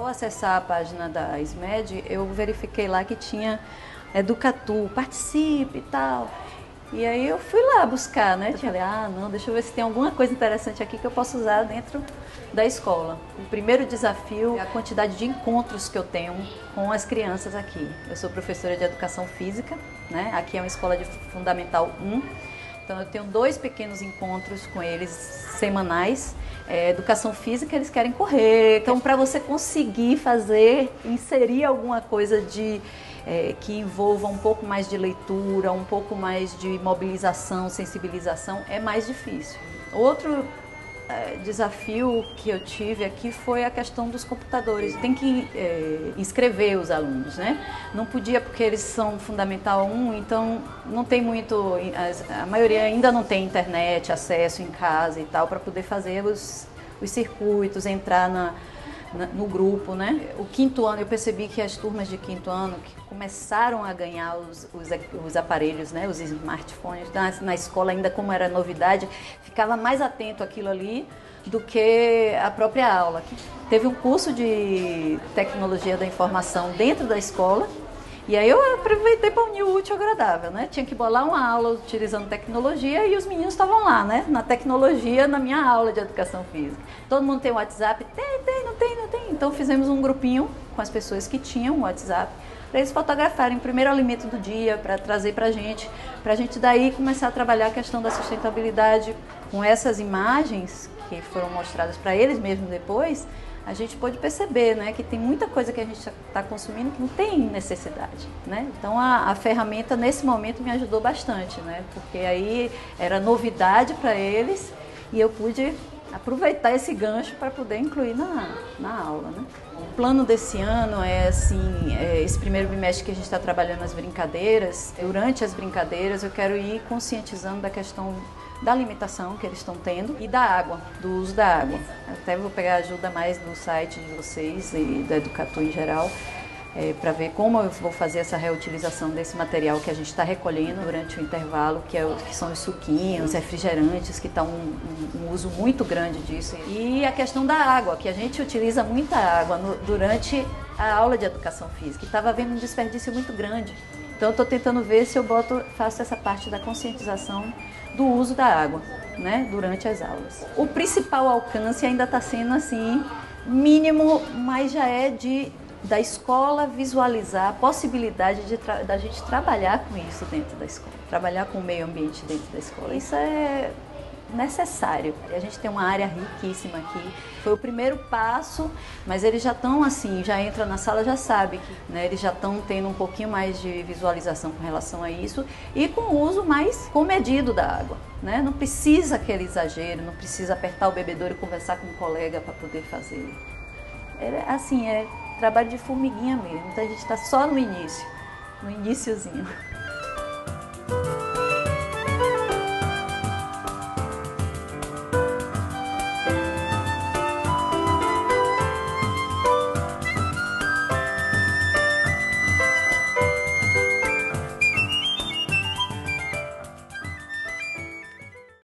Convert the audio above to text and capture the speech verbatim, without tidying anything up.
acessar a página da SMED, eu verifiquei lá que tinha Educatu, participe e tal. E aí eu fui lá buscar, né? Eu falei, ah, não, deixa eu ver se tem alguma coisa interessante aqui que eu possa usar dentro da escola. O primeiro desafio é a quantidade de encontros que eu tenho com as crianças aqui. Eu sou professora de educação física, né? Aqui é uma escola de Fundamental um. Então eu tenho dois pequenos encontros com eles semanais. É, educação física, eles querem correr. Então, para você conseguir fazer, inserir alguma coisa de... É, que envolva um pouco mais de leitura, um pouco mais de mobilização, sensibilização, é mais difícil. Outro é, desafio que eu tive aqui foi a questão dos computadores. Tem que é, inscrever os alunos, né? Não podia porque eles são Fundamental um, então não tem muito... A maioria ainda não tem internet, acesso em casa e tal, para poder fazer os, os circuitos, entrar na... no grupo, né? O quinto ano, eu percebi que as turmas de quinto ano que começaram a ganhar os, os, os aparelhos, né? Os smartphones, na, na escola ainda como era novidade, ficava mais atento àquilo ali do que a própria aula. Teve um curso de tecnologia da informação dentro da escola, e aí eu aproveitei para unir o útil ao agradável, né? Tinha que bolar uma aula utilizando tecnologia e os meninos estavam lá, né? Na tecnologia, na minha aula de educação física. Todo mundo tem WhatsApp? Tem, tem, não tem, não tem. Então fizemos um grupinho com as pessoas que tinham WhatsApp para eles fotografarem o primeiro alimento do dia, para trazer para a gente, para a gente daí começar a trabalhar a questão da sustentabilidade com essas imagens que foram mostradas para eles mesmos depois. A gente pode perceber, né, que tem muita coisa que a gente está consumindo que não tem necessidade, né? Então a, a ferramenta nesse momento me ajudou bastante, né? Porque aí era novidade para eles e eu pude aproveitar esse gancho para poder incluir na, na aula, né? O plano desse ano é assim, é esse primeiro bimestre que a gente está trabalhando as brincadeiras. Durante as brincadeiras eu quero ir conscientizando da questão da alimentação que eles estão tendo e da água, do uso da água. Até vou pegar ajuda mais no site de vocês e da Educatu em geral, é, para ver como eu vou fazer essa reutilização desse material que a gente está recolhendo durante o intervalo, que, é, que são os suquinhos, refrigerantes, que está um, um, um uso muito grande disso. E a questão da água, que a gente utiliza muita água no, durante a aula de educação física, e estava havendo um desperdício muito grande. Então eu estou tentando ver se eu boto, faço essa parte da conscientização do uso da água, né, durante as aulas. O principal alcance ainda está sendo assim, mínimo, mas já é de, da escola visualizar a possibilidade de da gente trabalhar com isso dentro da escola, trabalhar com o meio ambiente dentro da escola. Isso é necessário. A gente tem uma área riquíssima aqui. Foi o primeiro passo, mas eles já estão assim, já entra na sala, já sabe que, né, eles já estão tendo um pouquinho mais de visualização com relação a isso e com o uso mais comedido da água, né? Não precisa aquele exagero, não precisa apertar o bebedouro e conversar com um colega para poder fazer. É, assim, é trabalho de formiguinha mesmo. Então a gente está só no início, no iniciozinho.